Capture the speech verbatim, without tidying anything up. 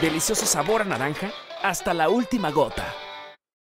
Delicioso sabor a naranja hasta la última gota.